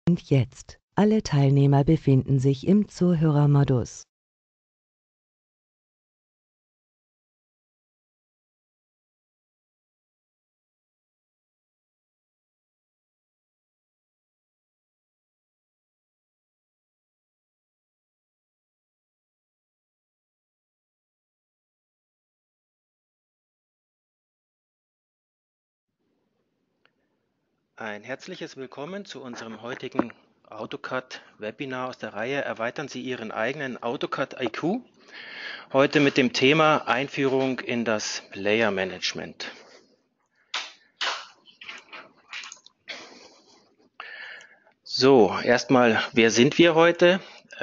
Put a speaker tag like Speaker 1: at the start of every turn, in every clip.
Speaker 1: Und jetzt. Alle Teilnehmer befinden sich im Zuhörermodus.
Speaker 2: Ein herzliches Willkommen zu unserem heutigen AutoCAD-Webinar aus der Reihe Erweitern Sie Ihren eigenen AutoCAD IQ. Heute mit dem Thema Einführung in das Layer Management. So, erstmal, wer sind wir heute?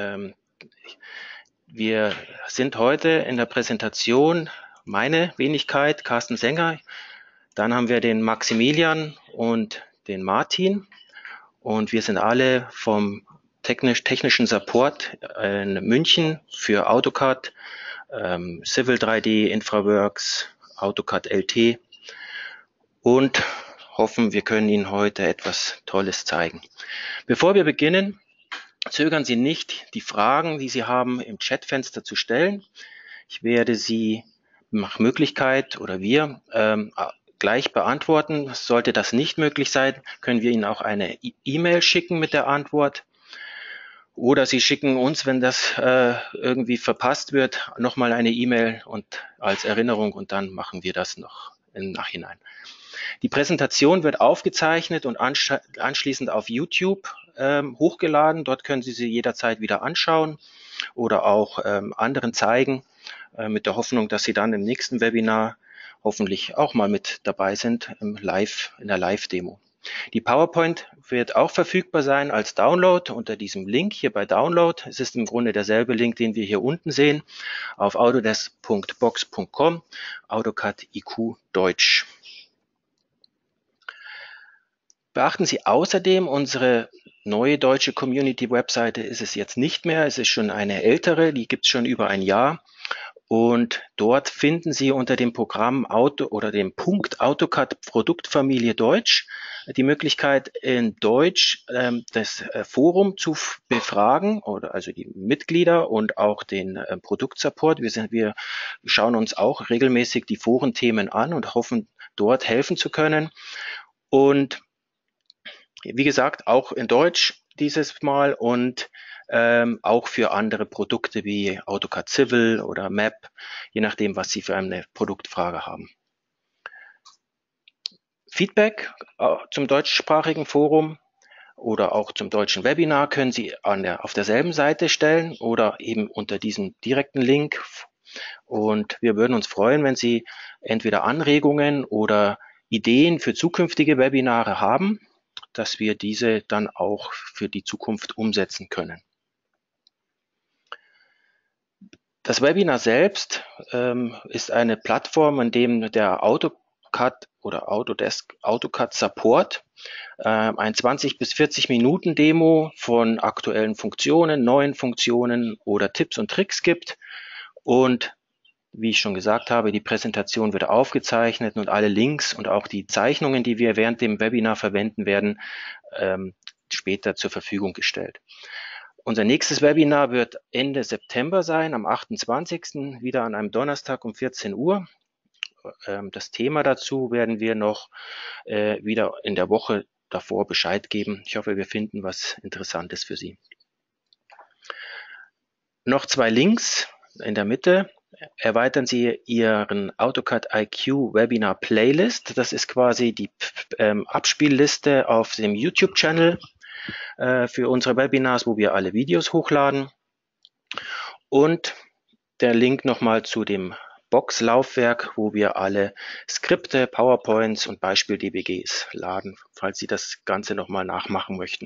Speaker 2: Wir sind heute in der Präsentation meine Wenigkeit, Carsten Sänger. Dann haben wir den Maximilian und den Martin. Und wir sind alle vom technischen Support in München für AutoCAD, Civil 3D, InfraWorks, AutoCAD LT und hoffen, wir können Ihnen heute etwas Tolles zeigen. Bevor wir beginnen, zögern Sie nicht, die Fragen, die Sie haben, im Chatfenster zu stellen. Ich werde sie nach Möglichkeit oder wir gleich beantworten. Sollte das nicht möglich sein, können wir Ihnen auch eine E-Mail schicken mit der Antwort. Oder Sie schicken uns, wenn das irgendwie verpasst wird, nochmal eine E-Mail und als Erinnerung und dann machen wir das noch im Nachhinein. Die Präsentation wird aufgezeichnet und anschließend auf YouTube hochgeladen. Dort können Sie sie jederzeit wieder anschauen oder auch anderen zeigen, mit der Hoffnung, dass Sie dann im nächsten Webinar hoffentlich auch mal mit dabei sind in der Live-Demo. Die PowerPoint wird auch verfügbar sein als Download unter diesem Link hier bei Download. Es ist im Grunde derselbe Link, den wir hier unten sehen, auf autodesk.box.com, AutoCAD IQ Deutsch. Beachten Sie außerdem, unsere neue deutsche Community-Webseite ist es jetzt nicht mehr. Es ist schon eine ältere, die gibt es schon über ein Jahr. Und dort finden Sie unter dem Programm dem Punkt AutoCAD Produktfamilie Deutsch die Möglichkeit, in Deutsch das Forum zu befragen, oder also die Mitglieder und auch den Produktsupport. Wir schauen uns auch regelmäßig die Forenthemen an und hoffen, dort helfen zu können. Und wie gesagt, auch in Deutsch dieses Mal und auch für andere Produkte wie AutoCAD Civil oder Map, je nachdem, was Sie für eine Produktfrage haben. Feedback zum deutschsprachigen Forum oder auch zum deutschen Webinar können Sie auf derselben Seite stellen oder eben unter diesem direkten Link. Und wir würden uns freuen, wenn Sie entweder Anregungen oder Ideen für zukünftige Webinare haben, dass wir diese dann auch für die Zukunft umsetzen können. Das Webinar selbst ist eine Plattform, in dem der AutoCAD oder Autodesk AutoCAD Support ein 20 bis 40 Minuten Demo von aktuellen Funktionen, neuen Funktionen oder Tipps und Tricks gibt. Und wie ich schon gesagt habe, die Präsentation wird aufgezeichnet und alle Links und auch die Zeichnungen, die wir während dem Webinar verwenden werden, später zur Verfügung gestellt. Unser nächstes Webinar wird Ende September sein, am 28. wieder an einem Donnerstag um 14 Uhr. Das Thema dazu werden wir noch wieder in der Woche davor Bescheid geben. Ich hoffe, wir finden was Interessantes für Sie. Noch zwei Links in der Mitte. Erweitern Sie Ihren AutoCAD IQ Webinar Playlist. Das ist quasi die Abspielliste auf dem YouTube-Channel für unsere Webinars, wo wir alle Videos hochladen. Und der Link nochmal zu dem Box-Laufwerk, wo wir alle Skripte, PowerPoints und Beispiel-DBGs laden, falls Sie das Ganze nochmal nachmachen möchten.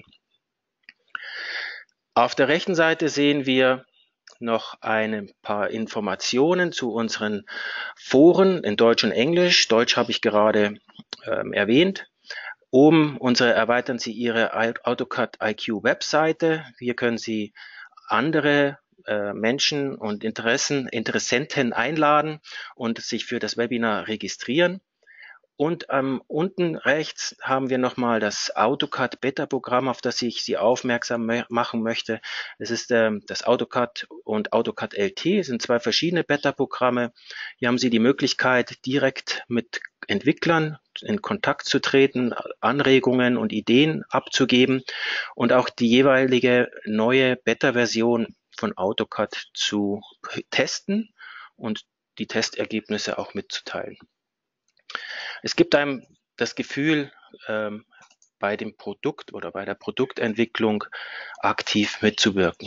Speaker 2: Auf der rechten Seite sehen wir noch ein paar Informationen zu unseren Foren in Deutsch und Englisch. Deutsch habe ich gerade erwähnt. Oben erweitern Sie Ihre AutoCAD IQ Webseite. Hier können Sie andere Menschen und Interessenten einladen und sich für das Webinar registrieren. Und unten rechts haben wir nochmal das AutoCAD Beta-Programm, auf das ich Sie aufmerksam machen möchte. Es ist das AutoCAD und AutoCAD LT, sind zwei verschiedene Beta-Programme. Hier haben Sie die Möglichkeit, direkt mit Entwicklern in Kontakt zu treten, Anregungen und Ideen abzugeben und auch die jeweilige neue Beta-Version von AutoCAD zu testen und die Testergebnisse auch mitzuteilen. Es gibt einem das Gefühl, bei dem Produkt oder bei der Produktentwicklung aktiv mitzuwirken.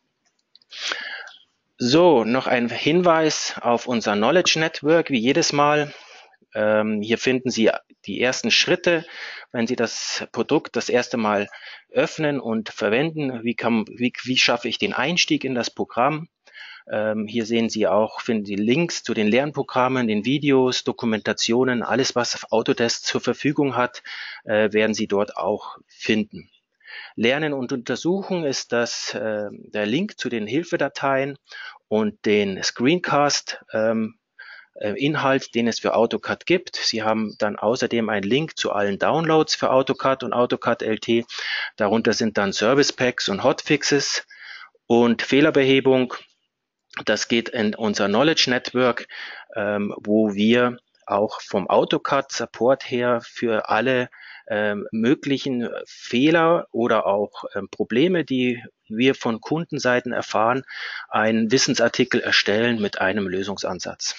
Speaker 2: So, noch ein Hinweis auf unser Knowledge Network, wie jedes Mal. Hier finden Sie die ersten Schritte, wenn Sie das Produkt das erste Mal öffnen und verwenden. Wie schaffe ich den Einstieg in das Programm? Hier sehen Sie auch, finden Sie Links zu den Lernprogrammen, den Videos, Dokumentationen, alles was Autodesk zur Verfügung hat, werden Sie dort auch finden. Lernen und Untersuchen ist der Link zu den Hilfedateien und den Screencast Inhalt, den es für AutoCAD gibt. Sie haben dann außerdem einen Link zu allen Downloads für AutoCAD und AutoCAD LT. Darunter sind dann Service Packs und Hotfixes und Fehlerbehebung. Das geht in unser Knowledge Network, wo wir auch vom AutoCAD Support her für alle möglichen Fehler oder auch Probleme, die wir von Kundenseiten erfahren, einen Wissensartikel erstellen mit einem Lösungsansatz.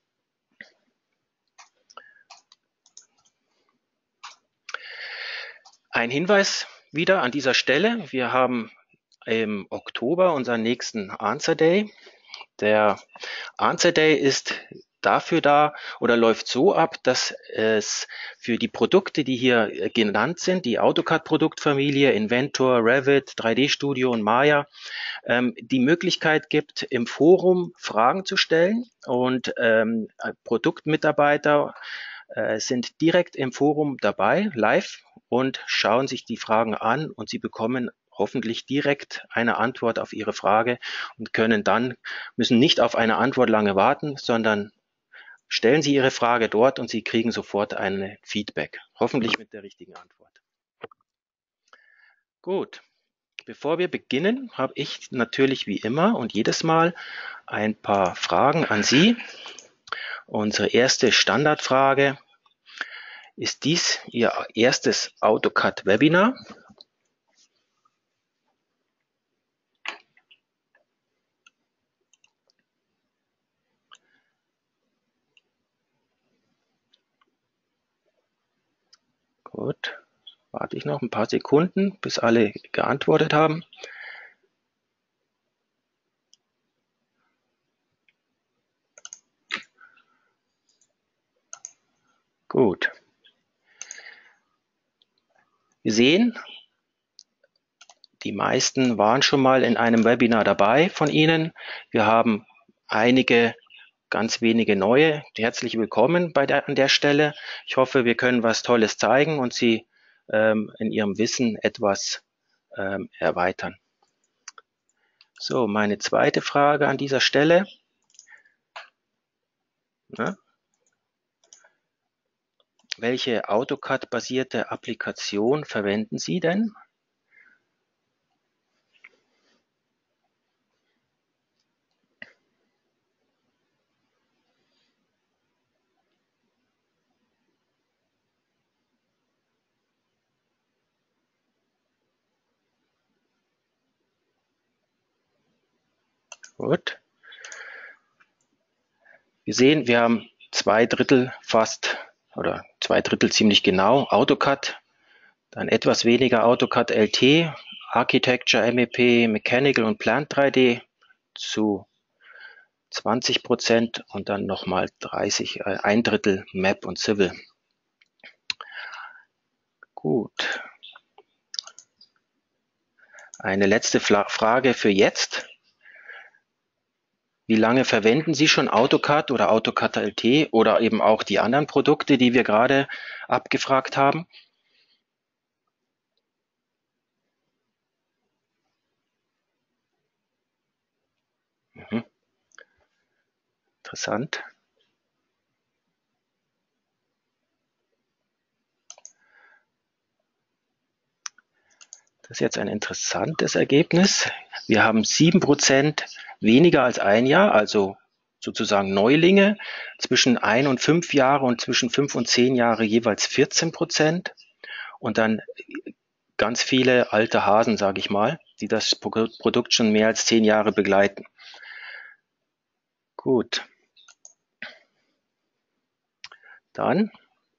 Speaker 2: Ein Hinweis wieder an dieser Stelle. Wir haben im Oktober unseren nächsten Answer Day. Der Answer Day ist dafür da oder läuft so ab, dass es für die Produkte, die hier genannt sind, die AutoCAD-Produktfamilie, Inventor, Revit, 3D Studio und Maya, die Möglichkeit gibt, im Forum Fragen zu stellen und Produktmitarbeiter sind direkt im Forum dabei, live, und schauen sich die Fragen an und Sie bekommen hoffentlich direkt eine Antwort auf Ihre Frage und müssen nicht auf eine Antwort lange warten, sondern stellen Sie Ihre Frage dort und Sie kriegen sofort ein Feedback, hoffentlich mit der richtigen Antwort. Gut, bevor wir beginnen, habe ich natürlich wie immer und jedes Mal ein paar Fragen an Sie. Unsere erste Standardfrage: Ist dies Ihr erstes AutoCAD-Webinar? Gut, warte ich noch ein paar Sekunden, bis alle geantwortet haben. Gut. Wir sehen, die meisten waren schon mal in einem Webinar dabei von Ihnen. Wir haben einige, ganz wenige neue. Herzlich willkommen an der Stelle. Ich hoffe, wir können was Tolles zeigen und Sie in Ihrem Wissen etwas erweitern. So, meine zweite Frage an dieser Stelle. Ja. Welche AutoCAD-basierte Applikation verwenden Sie denn? Gut. Wir sehen, wir haben 2/3 fast oder 2/3 ziemlich genau AutoCAD, dann etwas weniger AutoCAD LT, Architecture, MEP, Mechanical und Plant 3D zu 20% und dann nochmal 1/3 Map und Civil. Gut. Eine letzte Frage für jetzt. Wie lange verwenden Sie schon AutoCAD oder AutoCAD LT oder eben auch die anderen Produkte, die wir gerade abgefragt haben? Mhm. Interessant. Das ist jetzt ein interessantes Ergebnis. Wir haben 7% weniger als ein Jahr, also sozusagen Neulinge, zwischen 1 und 5 Jahre und zwischen 5 und 10 Jahre jeweils 14%. Und dann ganz viele alte Hasen, sage ich mal, die das Produkt schon mehr als 10 Jahre begleiten. Gut. Dann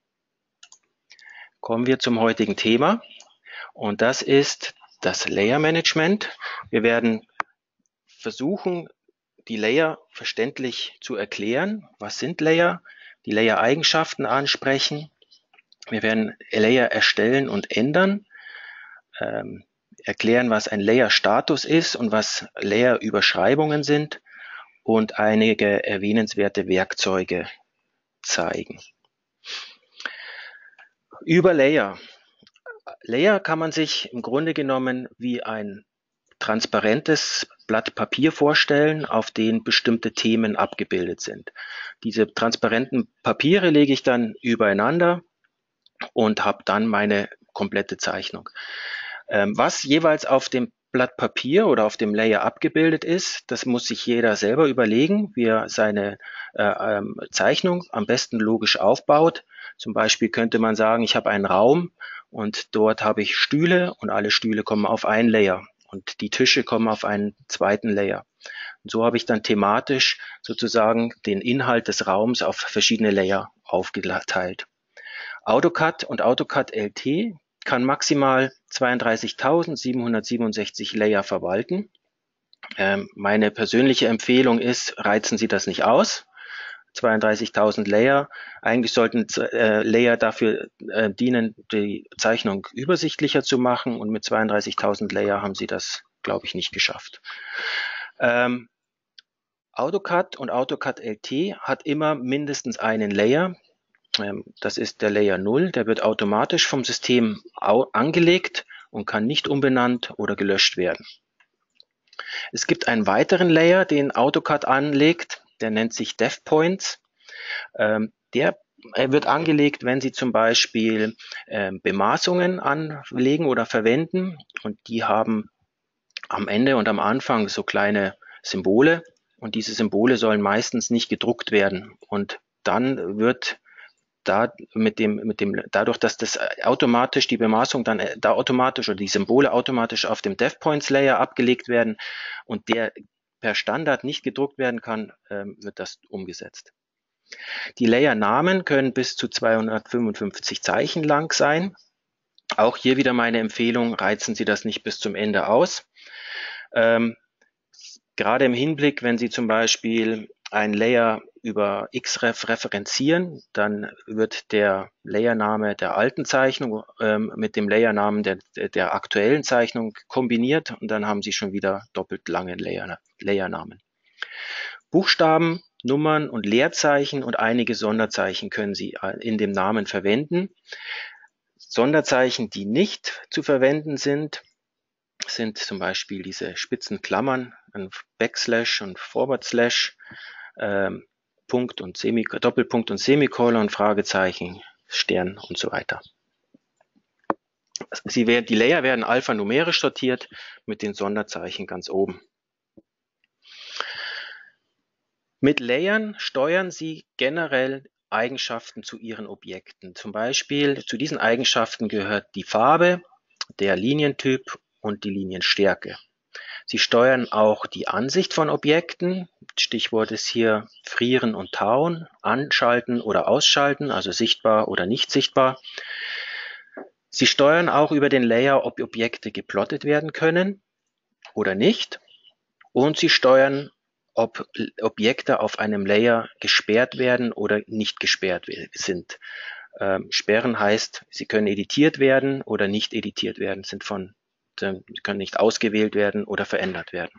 Speaker 2: kommen wir zum heutigen Thema und das ist das Layer Management. Wir werden versuchen, die Layer verständlich zu erklären. Was sind Layer? Die Layer-Eigenschaften ansprechen. Wir werden Layer erstellen und ändern, erklären, was ein Layer-Status ist und was Layer-Überschreibungen sind und einige erwähnenswerte Werkzeuge zeigen. Über Layer. Layer kann man sich im Grunde genommen wie ein transparentes Blatt Papier vorstellen, auf dem bestimmte Themen abgebildet sind. Diese transparenten Papiere lege ich dann übereinander und habe dann meine komplette Zeichnung. Was jeweils auf dem Blatt Papier oder auf dem Layer abgebildet ist, das muss sich jeder selber überlegen, wie er seine Zeichnung am besten logisch aufbaut. Zum Beispiel könnte man sagen, ich habe einen Raum und dort habe ich Stühle und alle Stühle kommen auf ein Layer und die Tische kommen auf einen zweiten Layer. Und so habe ich dann thematisch sozusagen den Inhalt des Raums auf verschiedene Layer aufgeteilt. AutoCAD und AutoCAD LT kann maximal 32.767 Layer verwalten. Meine persönliche Empfehlung ist, reizen Sie das nicht aus. 32.000 Layer. Eigentlich sollten Layer dafür dienen, die Zeichnung übersichtlicher zu machen und mit 32.000 Layer haben Sie das, glaube ich, nicht geschafft. AutoCAD und AutoCAD LT hat immer mindestens einen Layer. Das ist der Layer 0, der wird automatisch vom System angelegt und kann nicht umbenannt oder gelöscht werden. Es gibt einen weiteren Layer, den AutoCAD anlegt, der nennt sich DevPoints. Der wird angelegt, wenn Sie zum Beispiel Bemaßungen anlegen oder verwenden und die haben am Ende und am Anfang so kleine Symbole und diese Symbole sollen meistens nicht gedruckt werden und dann wird dadurch, dass das automatisch die Bemaßung dann da automatisch oder die Symbole automatisch auf dem DevPoints Layer abgelegt werden und der per Standard nicht gedruckt werden kann, wird das umgesetzt. Die Layer-Namen können bis zu 255 Zeichen lang sein. Auch hier wieder meine Empfehlung, reizen Sie das nicht bis zum Ende aus. Gerade im Hinblick, wenn Sie zum Beispiel ein Layer über Xref referenzieren, dann wird der Layername der alten Zeichnung mit dem Layernamen der aktuellen Zeichnung kombiniert und dann haben Sie schon wieder doppelt lange Layernamen. Buchstaben, Nummern und Leerzeichen und einige Sonderzeichen können Sie in dem Namen verwenden. Sonderzeichen, die nicht zu verwenden sind zum Beispiel diese spitzen Klammern, ein Backslash und Forward Slash, Punkt und Doppelpunkt und Semikolon, Fragezeichen, Stern und so weiter. Die Layer werden alphanumerisch sortiert mit den Sonderzeichen ganz oben. Mit Layern steuern Sie generell Eigenschaften zu Ihren Objekten. Zum Beispiel zu diesen Eigenschaften gehört die Farbe, der Linientyp und die Linienstärke. Sie steuern auch die Ansicht von Objekten. Stichwort ist hier Frieren und Tauen, anschalten oder ausschalten, also sichtbar oder nicht sichtbar. Sie steuern auch über den Layer, ob Objekte geplottet werden können oder nicht. Und Sie steuern, ob Objekte auf einem Layer gesperrt werden oder nicht gesperrt sind. Sperren heißt, sie können editiert werden oder nicht editiert werden, sie können nicht ausgewählt werden oder verändert werden.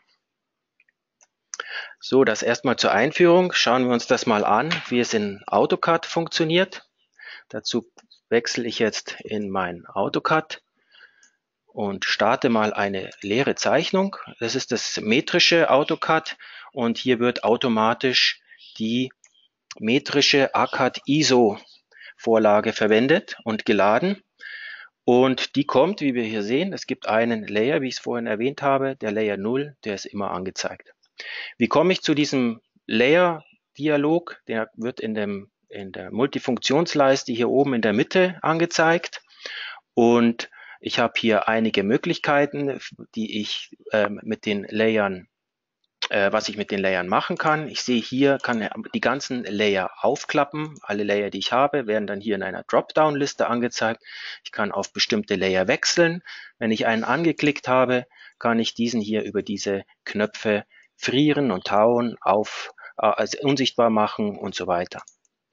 Speaker 2: So, das erstmal zur Einführung. Schauen wir uns das mal an, wie es in AutoCAD funktioniert. Dazu wechsle ich jetzt in mein AutoCAD und starte mal eine leere Zeichnung. Das ist das metrische AutoCAD und hier wird automatisch die metrische ACAD ISO Vorlage verwendet und geladen. Und die kommt, wie wir hier sehen, es gibt einen Layer, wie ich es vorhin erwähnt habe, der Layer 0, der ist immer angezeigt. Wie komme ich zu diesem Layer-Dialog? Der wird in der Multifunktionsleiste hier oben in der Mitte angezeigt. Und ich habe hier einige Möglichkeiten, die ich mit den Layern was ich mit den Layern machen kann. Ich sehe hier, kann die ganzen Layer aufklappen. Alle Layer, die ich habe, werden dann hier in einer Dropdown-Liste angezeigt. Ich kann auf bestimmte Layer wechseln. Wenn ich einen angeklickt habe, kann ich diesen hier über diese Knöpfe frieren und tauen, also unsichtbar machen und so weiter.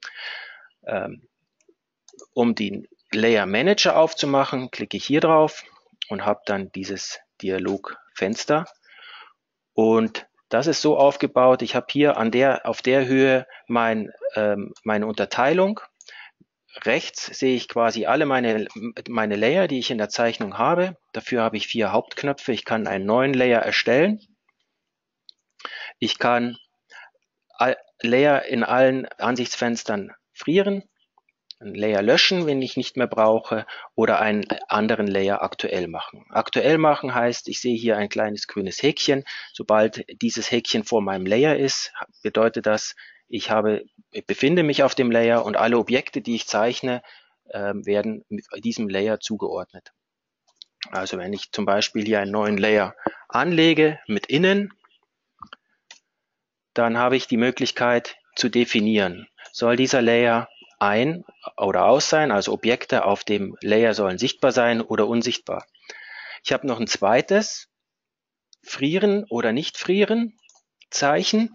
Speaker 2: Um den Layer Manager aufzumachen, klicke ich hier drauf und habe dann dieses Dialogfenster. Und das ist so aufgebaut, ich habe hier auf der Höhe meine Unterteilung. Rechts sehe ich quasi alle meine Layer, die ich in der Zeichnung habe. Dafür habe ich 4 Hauptknöpfe. Ich kann einen neuen Layer erstellen. Ich kann Layer in allen Ansichtsfenstern frieren, einen Layer löschen, wenn ich nicht mehr brauche, oder einen anderen Layer aktuell machen. Aktuell machen heißt, ich sehe hier ein kleines grünes Häkchen. Sobald dieses Häkchen vor meinem Layer ist, bedeutet das, ich befinde mich auf dem Layer und alle Objekte, die ich zeichne, werden diesem Layer zugeordnet. Also wenn ich zum Beispiel hier einen neuen Layer anlege mit Innen, dann habe ich die Möglichkeit zu definieren, soll dieser Layer ein oder aus sein, also Objekte auf dem Layer sollen sichtbar sein oder unsichtbar. Ich habe noch ein zweites, Frieren oder nicht frieren Zeichen.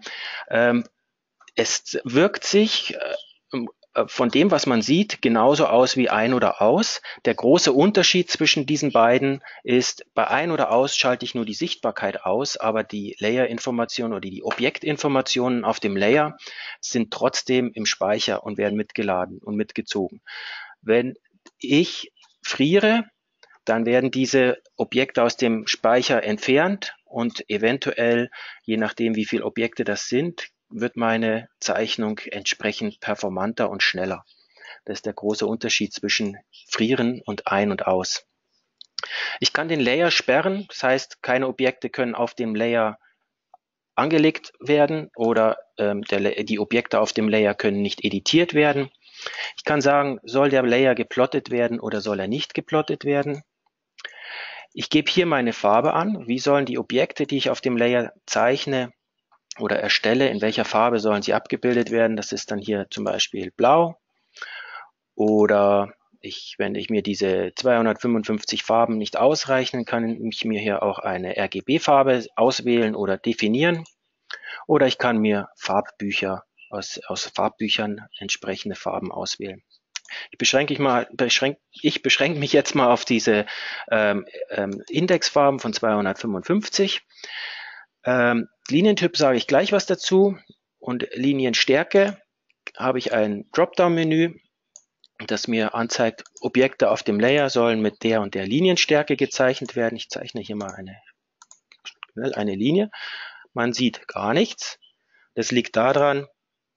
Speaker 2: Es wirkt sich von dem, was man sieht, genauso aus wie ein oder aus. Der große Unterschied zwischen diesen beiden ist, bei ein oder aus schalte ich nur die Sichtbarkeit aus, aber die Layer-Informationen oder die Objektinformationen auf dem Layer sind trotzdem im Speicher und werden mitgeladen und mitgezogen. Wenn ich friere, dann werden diese Objekte aus dem Speicher entfernt und eventuell, je nachdem wie viele Objekte das sind, wird meine Zeichnung entsprechend performanter und schneller. Das ist der große Unterschied zwischen Frieren und Ein- und Aus. Ich kann den Layer sperren, das heißt, keine Objekte können auf dem Layer angelegt werden oder die Objekte auf dem Layer können nicht editiert werden. Ich kann sagen, soll der Layer geplottet werden oder soll er nicht geplottet werden. Ich gebe hier meine Farbe an. Wie sollen die Objekte, die ich auf dem Layer zeichne oder erstelle, in welcher Farbe sollen sie abgebildet werden? Das ist dann hier zum Beispiel blau. Oder wenn ich mir diese 255 Farben nicht ausrechnen, kann ich mir hier auch eine RGB-Farbe auswählen oder definieren. Oder ich kann mir Farbbücher aus Farbbüchern entsprechende Farben auswählen. Ich beschränke mich jetzt mal auf diese Indexfarben von 255. Linientyp sage ich gleich was dazu. Und Linienstärke habe ich ein Dropdown-Menü, das mir anzeigt, Objekte auf dem Layer sollen mit der und der Linienstärke gezeichnet werden. Ich zeichne hier mal eine Linie. Man sieht gar nichts. Das liegt daran,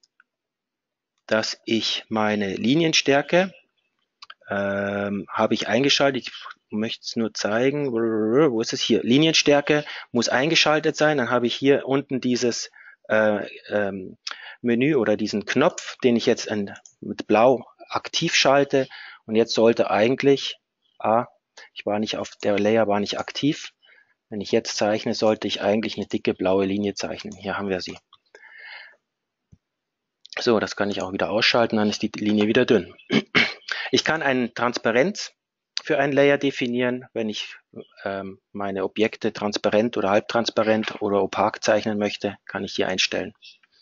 Speaker 2: dass ich meine Linienstärke habe ich eingeschaltet. Ich möchte es nur zeigen. Wo ist es hier? Linienstärke muss eingeschaltet sein. Dann habe ich hier unten dieses Menü oder diesen Knopf, den ich jetzt mit Blau aktiv schalte. Und jetzt sollte eigentlich, der Layer war nicht aktiv. Wenn ich jetzt zeichne, sollte ich eigentlich eine dicke blaue Linie zeichnen. Hier haben wir sie. So, das kann ich auch wieder ausschalten, dann ist die Linie wieder dünn. Ich kann eine Transparenz für einen Layer definieren, wenn ich meine Objekte transparent oder halbtransparent oder opak zeichnen möchte, kann ich hier einstellen.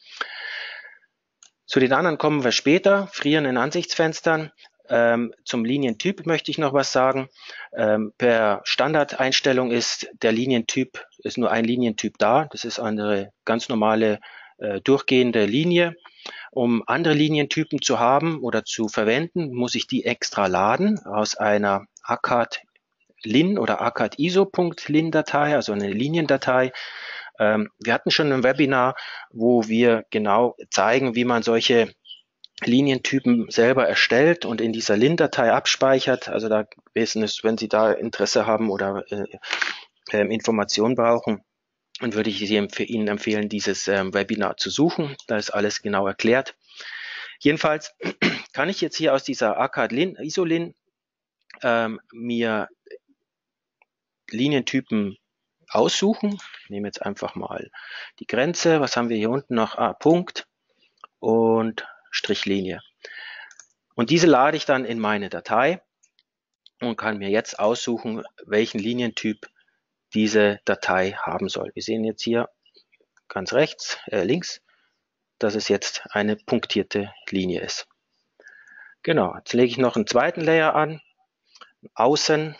Speaker 2: Zu den anderen kommen wir später, Frieren in Ansichtsfenstern. Zum Linientyp möchte ich noch was sagen. Per Standardeinstellung ist nur ein Linientyp da. Das ist eine ganz normale durchgehende Linie. Um andere Linientypen zu haben oder zu verwenden, muss ich die extra laden aus einer ACAD-Lin oder ACAD-ISO.lin-Datei, also eine Liniendatei. Wir hatten schon ein Webinar, wo wir genau zeigen, wie man solche Linientypen selber erstellt und in dieser Lin-Datei abspeichert. Also da ist es, wenn Sie da Interesse haben oder Informationen brauchen, dann würde ich Ihnen empfehlen, dieses Webinar zu suchen. Da ist alles genau erklärt. Jedenfalls kann ich jetzt hier aus dieser ARCAD Isolin mir Linientypen aussuchen. Ich nehme jetzt einfach mal die Grenze. Was haben wir hier unten noch? Punkt und Strichlinie. Und diese lade ich dann in meine Datei und kann mir jetzt aussuchen, welchen Linientyp diese Datei haben soll. Wir sehen jetzt hier ganz links, dass es jetzt eine punktierte Linie ist. Genau, jetzt lege ich noch einen zweiten Layer an, Außenlayer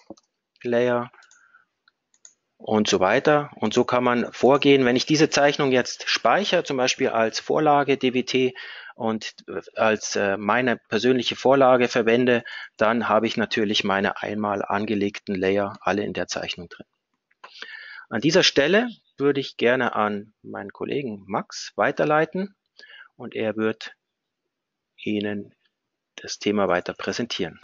Speaker 2: und so weiter. Und so kann man vorgehen. Wenn ich diese Zeichnung jetzt speichere, zum Beispiel als Vorlage DWT und als meine persönliche Vorlage verwende, dann habe ich natürlich meine einmal angelegten Layer alle in der Zeichnung drin. An dieser Stelle würde ich gerne an meinen Kollegen Max weiterleiten und er wird Ihnen das Thema weiter präsentieren.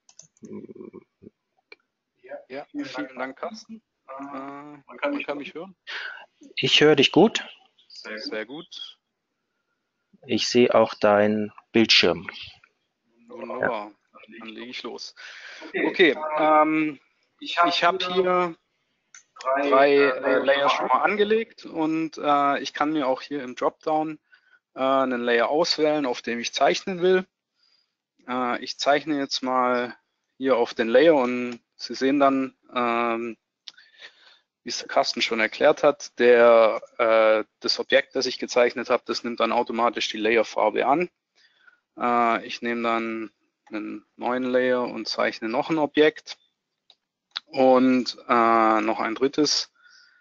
Speaker 3: Ja, vielen Dank, Carsten. Man kann mich hören?
Speaker 2: Ich höre dich gut.
Speaker 3: Sehr gut.
Speaker 2: Ich sehe auch deinen Bildschirm.
Speaker 3: Wunderbar. Dann lege ich los. Okay, ich habe hier drei Layer schon mal angelegt und ich kann mir auch hier im Dropdown einen Layer auswählen, auf dem ich zeichnen will. Ich zeichne jetzt mal hier auf den Layer und Sie sehen dann, wie es der Carsten schon erklärt hat, das Objekt, das ich gezeichnet habe, das nimmt dann automatisch die Layerfarbe an. Ich nehme dann einen neuen Layer und zeichne noch ein Objekt und noch ein drittes.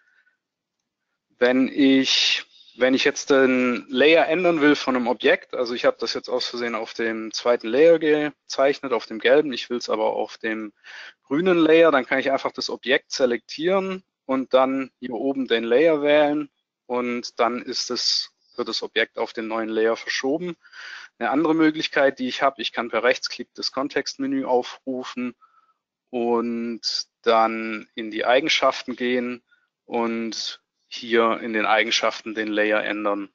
Speaker 3: Wenn ich jetzt den Layer ändern will von einem Objekt, also ich habe das jetzt aus Versehen auf dem zweiten Layer gezeichnet, auf dem gelben, ich will es aber auf dem grünen Layer, dann kann ich einfach das Objekt selektieren und dann hier oben den Layer wählen und dann wird das Objekt auf den neuen Layer verschoben. Eine andere Möglichkeit, die ich habe, ich kann per Rechtsklick das Kontextmenü aufrufen und dann in die Eigenschaften gehen und hier in den Eigenschaften den Layer ändern.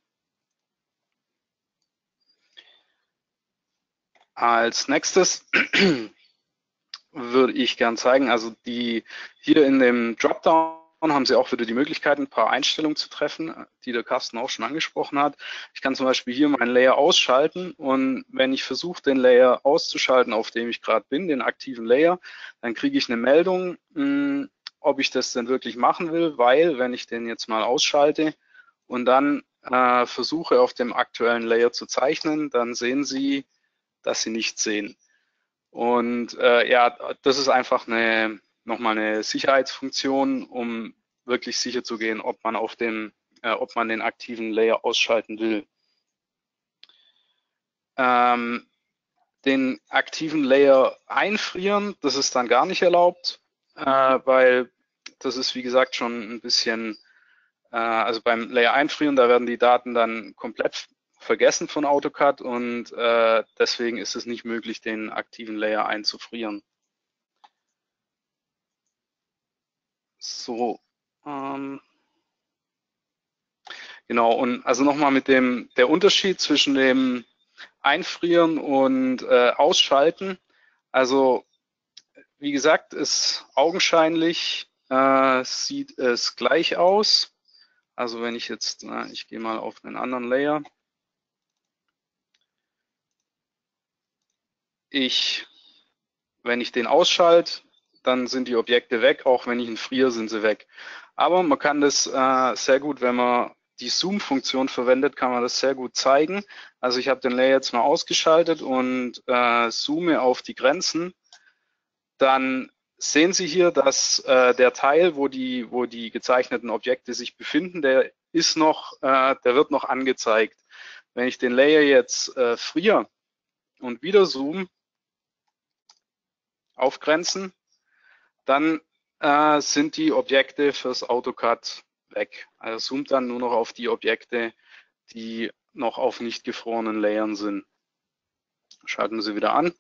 Speaker 3: Als nächstes würde ich gern zeigen, also hier in dem Dropdown haben Sie auch wieder die Möglichkeit, ein paar Einstellungen zu treffen, die der Carsten auch schon angesprochen hat. Ich kann zum Beispiel hier meinen Layer ausschalten und wenn ich versuche, den Layer auszuschalten, auf dem ich gerade bin, den aktiven Layer, dann kriege ich eine Meldung, ob ich das denn wirklich machen will, weil wenn ich den jetzt mal ausschalte und dann versuche auf dem aktuellen Layer zu zeichnen, dann sehen Sie, dass Sie nichts sehen. Und ja, das ist einfach nochmal eine Sicherheitsfunktion, um wirklich sicher zu gehen, ob man den aktiven Layer ausschalten will. Den aktiven Layer einfrieren, das ist dann gar nicht erlaubt, weil das ist, wie gesagt, schon ein bisschen, also beim Layer einfrieren, da werden die Daten dann komplett vergessen von AutoCAD und deswegen ist es nicht möglich, den aktiven Layer einzufrieren. So, genau, und also nochmal mit der Unterschied zwischen dem Einfrieren und Ausschalten. Also wie gesagt, ist augenscheinlich sieht es gleich aus. Also wenn ich jetzt, ich gehe mal auf einen anderen Layer. Wenn ich den ausschalte, dann sind die Objekte weg, auch wenn ich ihn friere, sind sie weg. Aber man kann das sehr gut, wenn man die Zoom-Funktion verwendet, kann man das sehr gut zeigen. Also ich habe den Layer jetzt mal ausgeschaltet und zoome auf die Grenzen. Dann sehen Sie hier, dass der Teil, wo die gezeichneten Objekte sich befinden, der wird noch angezeigt. Wenn ich den Layer jetzt friere und wieder zoome, aufgrenzen, dann sind die Objekte fürs AutoCAD weg. Also zoomt dann nur noch auf die Objekte, die noch auf nicht gefrorenen Layern sind. Schalten wir sie wieder an.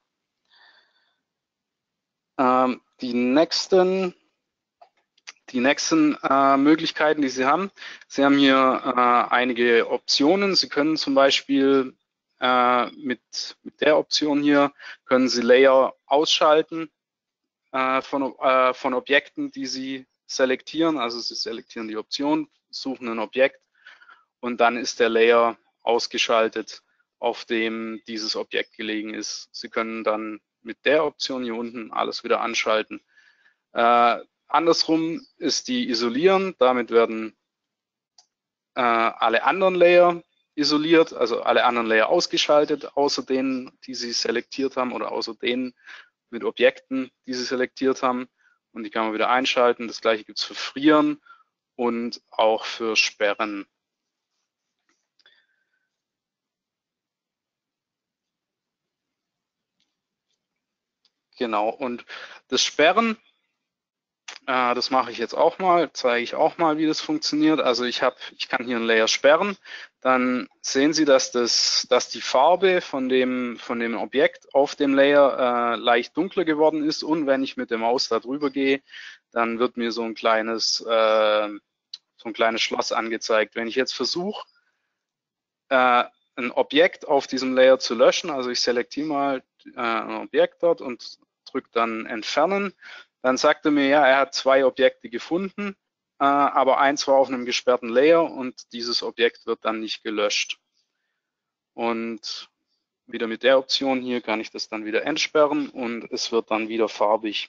Speaker 3: Die nächsten Möglichkeiten, die Sie haben hier einige Optionen. Sie können zum Beispiel mit der Option hier, können Sie Layer ausschalten von Objekten, die Sie selektieren. Also Sie selektieren die Option, suchen ein Objekt und dann ist der Layer ausgeschaltet, auf dem dieses Objekt gelegen ist. Sie können dann mit der Option hier unten alles wieder anschalten. Andersrum ist die Isolieren. Damit werden alle anderen Layer isoliert, also alle anderen Layer ausgeschaltet, außer denen, die Sie selektiert haben oder außer denen mit Objekten, die Sie selektiert haben. Und die kann man wieder einschalten. Das gleiche gibt es für Frieren und auch für Sperren. Genau, und das Sperren, das mache ich jetzt auch mal, zeige ich auch mal, wie das funktioniert. Also ich kann hier einen Layer sperren, dann sehen Sie, dass die Farbe von dem Objekt auf dem Layer leicht dunkler geworden ist, und wenn ich mit der Maus da drüber gehe, dann wird mir so ein kleines Schloss angezeigt. Wenn ich jetzt versuche, ein Objekt auf diesem Layer zu löschen, also ich selektiere mal ein Objekt dort und drücke dann Entfernen, dann sagt er mir, ja, er hat 2 Objekte gefunden, aber eins war auf einem gesperrten Layer und dieses Objekt wird dann nicht gelöscht. Und wieder mit der Option hier kann ich das dann wieder entsperren und es wird dann wieder farbig.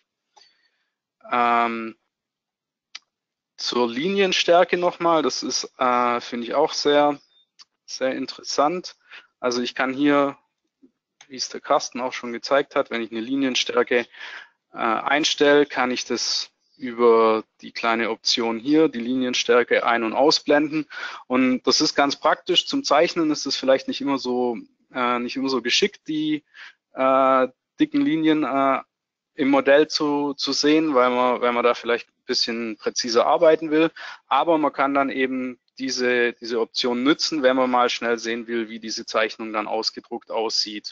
Speaker 3: Zur Linienstärke nochmal, das ist, finde ich, auch sehr, sehr interessant. Also ich kann hier, wie es der Carsten auch schon gezeigt hat, wenn ich eine Linienstärke einstelle, kann ich das über die kleine Option hier, die Linienstärke ein- und ausblenden. Und das ist ganz praktisch. Zum Zeichnen ist es vielleicht nicht immer so geschickt, die dicken Linien im Modell zu sehen, weil man da vielleicht ein bisschen präziser arbeiten will. Aber man kann dann eben diese Option nutzen, wenn man mal schnell sehen will, wie diese Zeichnung dann ausgedruckt aussieht.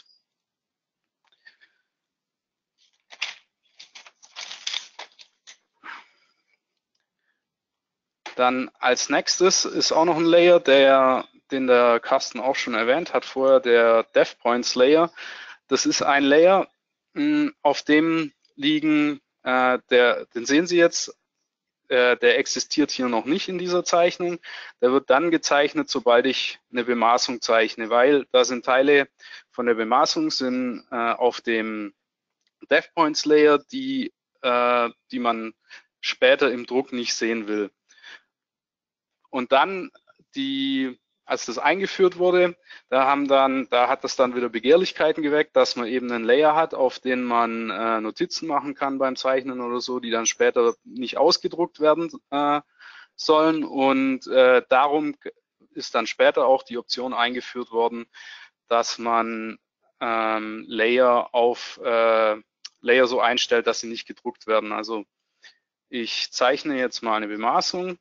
Speaker 3: Dann als nächstes ist auch noch ein Layer, den der Carsten auch schon erwähnt hat vorher, der DevPoints Layer. Das ist ein Layer, auf dem liegen, den sehen Sie jetzt, der existiert hier noch nicht in dieser Zeichnung. Der wird dann gezeichnet, sobald ich eine Bemaßung zeichne, weil da sind Teile von der Bemaßung auf dem DevPoints Layer, die man später im Druck nicht sehen will. Und dann, als das eingeführt wurde, da hat das dann wieder Begehrlichkeiten geweckt, dass man eben einen Layer hat, auf den man Notizen machen kann beim Zeichnen oder so, die dann später nicht ausgedruckt werden sollen. Und darum ist dann später auch die Option eingeführt worden, dass man Layer so einstellt, dass sie nicht gedruckt werden. Also ich zeichne jetzt mal eine Bemaßung.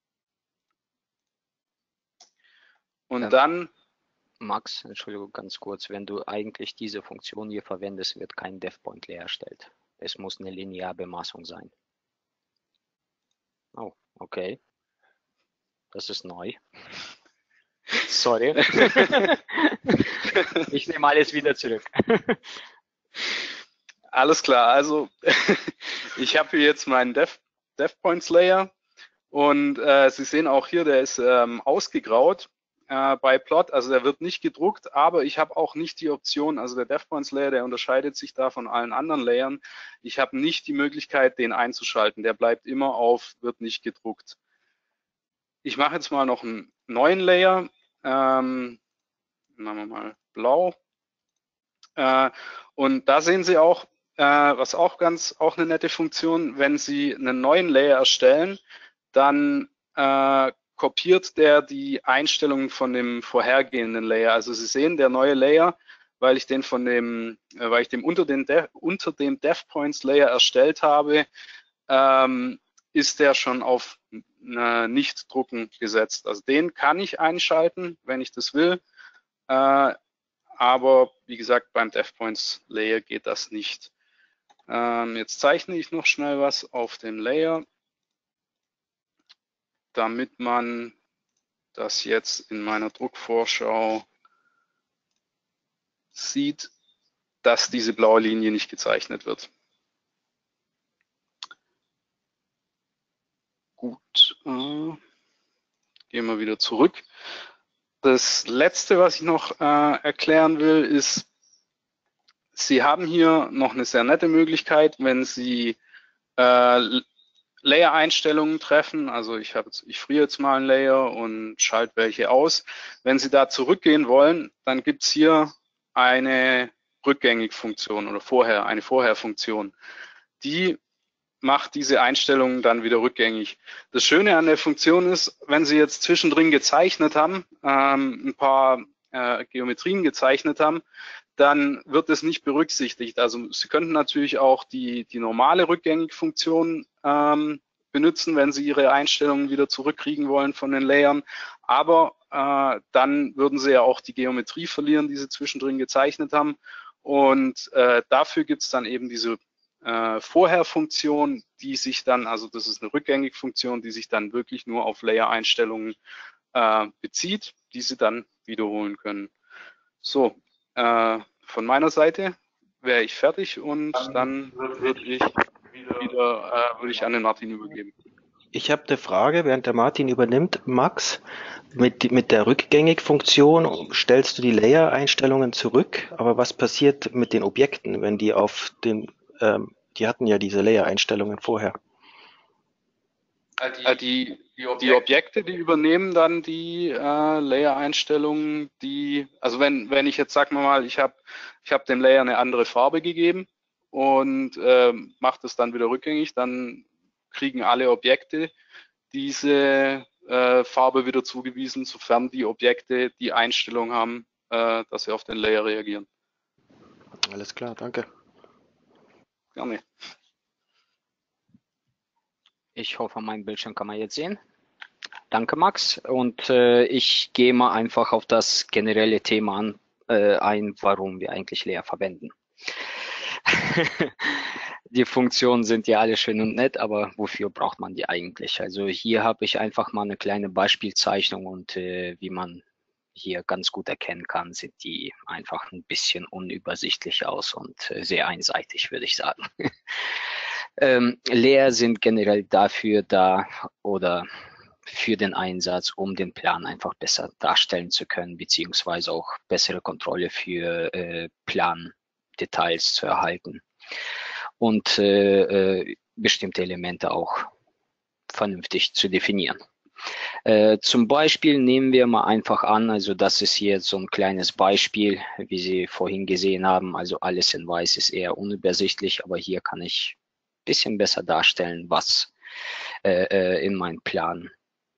Speaker 3: Und dann,
Speaker 4: Max, Entschuldigung, ganz kurz, wenn du eigentlich diese Funktion hier verwendest, wird kein DevPoint-Layer erstellt. Es muss eine Linearbemaßung sein. Oh, okay. Das ist neu. Sorry. Ich nehme alles wieder zurück.
Speaker 3: Alles klar, also ich habe hier jetzt meinen DevPoints-Layer und Sie sehen auch hier, der ist ausgegraut bei Plot, also der wird nicht gedruckt, aber ich habe auch nicht die Option, also der DevPoints Layer, der unterscheidet sich da von allen anderen Layern. Ich habe nicht die Möglichkeit, den einzuschalten. Der bleibt immer auf, wird nicht gedruckt. Ich mache jetzt mal noch einen neuen Layer. Machen wir mal blau. Und da sehen Sie auch, was auch eine nette Funktion, wenn Sie einen neuen Layer erstellen, dann kopiert der die Einstellungen von dem vorhergehenden Layer. Also Sie sehen, der neue Layer, weil ich den unter dem DevPoints Layer erstellt habe, ist der schon auf Nicht-Drucken gesetzt. Also den kann ich einschalten, wenn ich das will. aber wie gesagt, beim DevPoints Layer geht das nicht. Jetzt zeichne ich noch schnell was auf dem Layer, damit man das jetzt in meiner Druckvorschau sieht, dass diese blaue Linie nicht gezeichnet wird. Gut, gehen wir wieder zurück. Das letzte, was ich noch erklären will, ist, Sie haben hier noch eine sehr nette Möglichkeit, wenn Sie Layer-Einstellungen treffen. Also ich friere jetzt mal ein Layer und schalte welche aus. Wenn Sie da zurückgehen wollen, dann gibt es hier eine Rückgängig-Funktion oder eine Vorher-Funktion. Die macht diese Einstellungen dann wieder rückgängig. Das Schöne an der Funktion ist, wenn Sie jetzt zwischendrin gezeichnet haben, ein paar Geometrien gezeichnet haben, dann wird es nicht berücksichtigt. Also Sie könnten natürlich auch die normale Rückgängig-Funktion benutzen, wenn Sie Ihre Einstellungen wieder zurückkriegen wollen von den Layern. Aber dann würden Sie ja auch die Geometrie verlieren, die Sie zwischendrin gezeichnet haben. Und dafür gibt es dann eben diese Vorher-Funktion, die sich dann, also das ist eine Rückgängig-Funktion, die sich dann wirklich nur auf Layer-Einstellungen bezieht, die Sie dann wiederholen können. So, von meiner Seite wäre ich fertig und dann würde ich an den Martin übergeben.
Speaker 2: Ich habe eine Frage, während der Martin übernimmt. Max, mit der Rückgängig-Funktion stellst du die Layer-Einstellungen zurück, aber was passiert mit den Objekten, wenn die auf den, die hatten ja diese Layer-Einstellungen vorher?
Speaker 3: Die Objekte, die übernehmen dann die Layer-Einstellungen, also wenn ich jetzt, sagen wir mal, ich hab dem Layer eine andere Farbe gegeben und mache das dann wieder rückgängig, dann kriegen alle Objekte diese Farbe wieder zugewiesen, sofern die Objekte die Einstellung haben, dass sie auf den Layer reagieren.
Speaker 2: Alles klar, danke.
Speaker 3: Gerne.
Speaker 4: Ich hoffe, mein Bildschirm kann man jetzt sehen. Danke, Max. Und ich gehe mal einfach auf das generelle Thema ein, warum wir eigentlich Layer verwenden. Die Funktionen sind ja alle schön und nett, aber wofür braucht man die eigentlich? Also hier habe ich einfach mal eine kleine Beispielzeichnung und wie man hier ganz gut erkennen kann, sieht die einfach ein bisschen unübersichtlich aus und sehr einseitig, würde ich sagen. Layer sind generell dafür da oder für den Einsatz, um den Plan einfach besser darstellen zu können, beziehungsweise auch bessere Kontrolle für Plandetails zu erhalten und bestimmte Elemente auch vernünftig zu definieren. Zum Beispiel nehmen wir mal einfach an, also das ist hier so ein kleines Beispiel, wie Sie vorhin gesehen haben, also alles in weiß ist eher unübersichtlich, aber hier kann ich ein bisschen besser darstellen, was in meinem Plan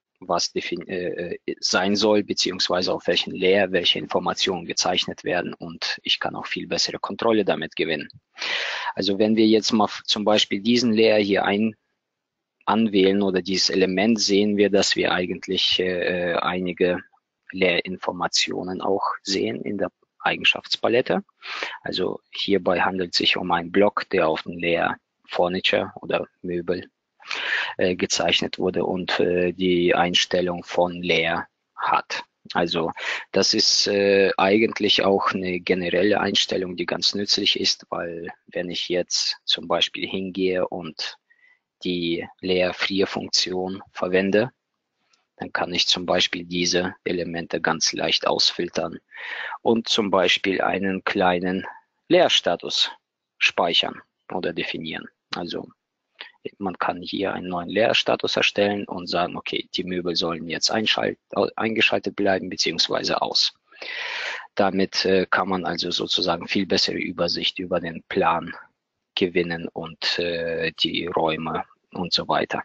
Speaker 4: sein soll, beziehungsweise auf welchen Layer welche Informationen gezeichnet werden und ich kann auch viel bessere Kontrolle damit gewinnen. Also wenn wir jetzt mal zum Beispiel diesen Layer hier anwählen oder dieses Element, sehen wir, dass wir eigentlich einige Layer-Informationen auch sehen in der Eigenschaftspalette. Also hierbei handelt es sich um einen Block, der auf dem Layer Furniture oder Möbel gezeichnet wurde und die Einstellung von Layer hat. Also das ist eigentlich auch eine generelle Einstellung, die ganz nützlich ist, weil wenn ich jetzt zum Beispiel hingehe und die Layer-Free-Funktion verwende, dann kann ich zum Beispiel diese Elemente ganz leicht ausfiltern und zum Beispiel einen kleinen Layer-Status speichern oder definieren. Also man kann hier einen neuen Layer-Status erstellen und sagen, okay, die Möbel sollen jetzt eingeschaltet bleiben beziehungsweise aus. Damit kann man also sozusagen viel bessere Übersicht über den Plan gewinnen und die Räume und so weiter.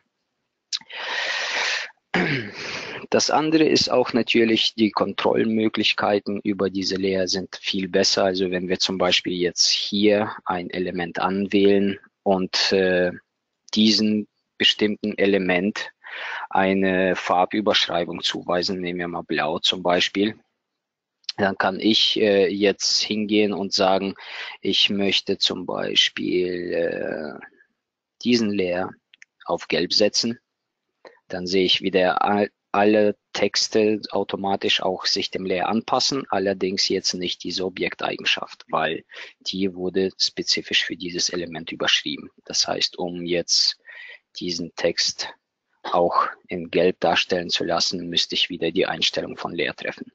Speaker 4: Das andere ist auch natürlich, die Kontrollmöglichkeiten über diese Layer sind viel besser. Also wenn wir zum Beispiel jetzt hier ein Element anwählen und diesen bestimmten Element eine Farbüberschreibung zuweisen, nehmen wir mal blau zum Beispiel, Dann kann ich jetzt hingehen und sagen, ich möchte zum Beispiel diesen Layer auf Gelb setzen. Dann sehe ich, wie alle Texte automatisch auch sich dem Layer anpassen, allerdings jetzt nicht diese Objekteigenschaft, weil die wurde spezifisch für dieses Element überschrieben. Das heißt, um jetzt diesen Text auch in Gelb darstellen zu lassen, müsste ich wieder die Einstellung von Layer treffen.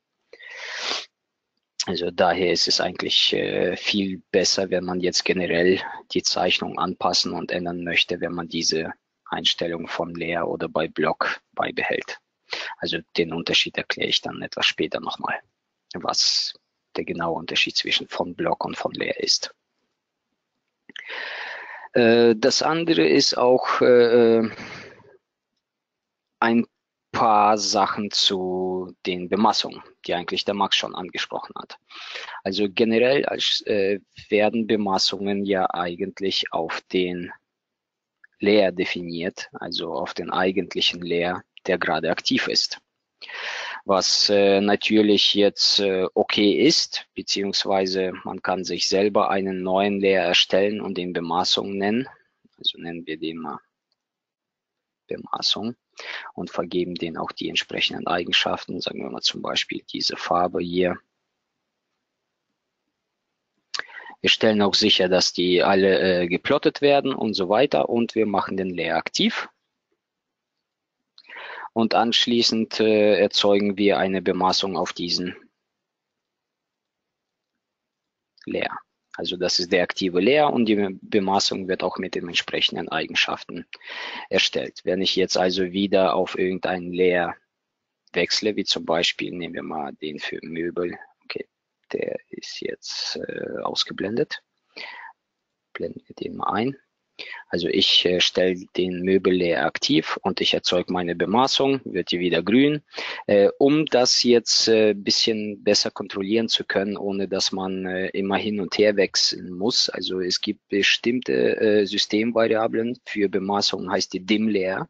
Speaker 4: Also daher ist es eigentlich viel besser, wenn man jetzt generell die Zeichnung anpassen und ändern möchte, wenn man diese Einstellung von Layer oder bei Block beibehält. Also den Unterschied erkläre ich dann etwas später nochmal, was der genaue Unterschied zwischen von Block und von Layer ist. Das andere ist auch ein paar Sachen zu den Bemassungen, die eigentlich der Max schon angesprochen hat. Also generell werden Bemassungen ja eigentlich auf den Layer definiert, also auf den eigentlichen Layer, der gerade aktiv ist. Was natürlich jetzt okay ist, beziehungsweise man kann sich selber einen neuen Layer erstellen und den Bemassung nennen. Also nennen wir den mal Bemassung und vergeben denen auch die entsprechenden Eigenschaften. Sagen wir mal zum Beispiel diese Farbe hier. Wir stellen auch sicher, dass die alle geplottet werden und so weiter und wir machen den Layer aktiv. Und anschließend erzeugen wir eine Bemassung auf diesen Layer. Also das ist der aktive Layer und die Bemassung wird auch mit den entsprechenden Eigenschaften erstellt. Wenn ich jetzt also wieder auf irgendeinen Layer wechsle, wie zum Beispiel, nehmen wir mal den für Möbel, okay, der ist jetzt ausgeblendet, blenden wir den mal ein. Also ich stelle den Möbellayer aktiv und ich erzeuge meine Bemassung, wird die wieder grün. Um das jetzt ein bisschen besser kontrollieren zu können, ohne dass man immer hin und her wechseln muss. Also es gibt bestimmte Systemvariablen für Bemassung, heißt die Dim-Layer.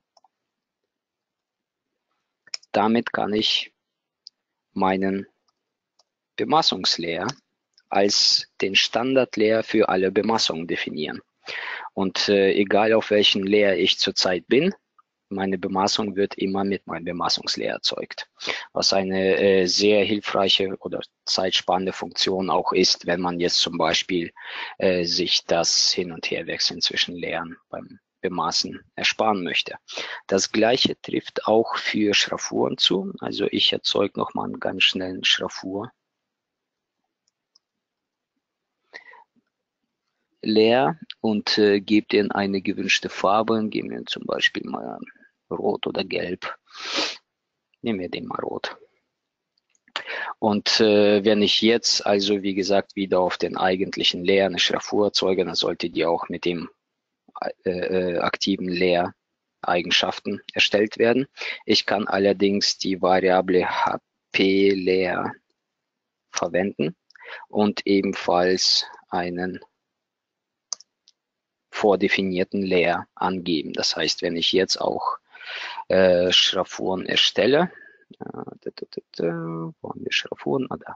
Speaker 4: Damit kann ich meinen Bemassungslayer als den Standardlayer für alle Bemassungen definieren. Und egal auf welchem Layer ich zurzeit bin, meine Bemassung wird immer mit meinem Bemassungslayer erzeugt. Was eine sehr hilfreiche oder zeitsparende Funktion auch ist, wenn man jetzt zum Beispiel sich das Hin- und Herwechseln zwischen Layern beim Bemaßen ersparen möchte. Das gleiche trifft auch für Schraffuren zu. Also ich erzeuge nochmal einen ganz schnellen Schraffur. Layer und gebe den eine gewünschte Farbe, geben wir zum Beispiel mal rot oder gelb. Nehmen wir den mal rot. Und wenn ich jetzt also wie gesagt wieder auf den eigentlichen Layer eine Schraffur erzeuge, dann sollte die auch mit dem aktiven Layer Eigenschaften erstellt werden. Ich kann allerdings die Variable HP Layer verwenden und ebenfalls einen vordefinierten Layer angeben. Das heißt, wenn ich jetzt auch Schraffuren erstelle, wo haben wir Schraffuren? Da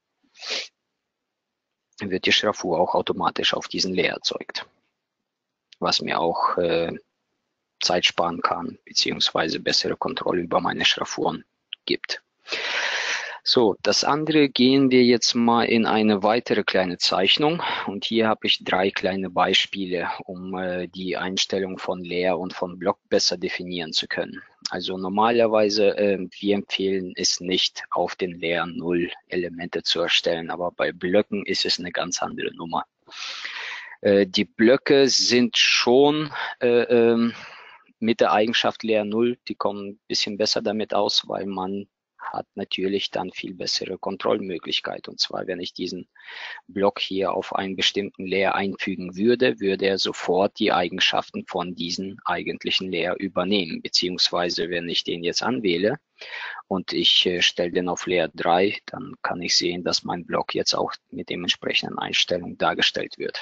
Speaker 4: wird die Schraffur auch automatisch auf diesen Layer erzeugt, was mir auch Zeit sparen kann, beziehungsweise bessere Kontrolle über meine Schraffuren gibt. So, das andere gehen wir jetzt mal in eine weitere kleine Zeichnung und hier habe ich 3 kleine Beispiele, um die Einstellung von Layer und von Block besser definieren zu können. Also normalerweise, wir empfehlen es nicht, auf den Layer 0 Elemente zu erstellen, aber bei Blöcken ist es eine ganz andere Nummer. Die Blöcke sind schon mit der Eigenschaft Layer 0, die kommen ein bisschen besser damit aus, weil man hat natürlich dann viel bessere Kontrollmöglichkeit. Und zwar, wenn ich diesen Block hier auf einen bestimmten Layer einfügen würde, würde er sofort die Eigenschaften von diesem eigentlichen Layer übernehmen. Beziehungsweise, wenn ich den jetzt anwähle und ich stelle den auf Layer 3, dann kann ich sehen, dass mein Block jetzt auch mit dem entsprechenden Einstellung dargestellt wird.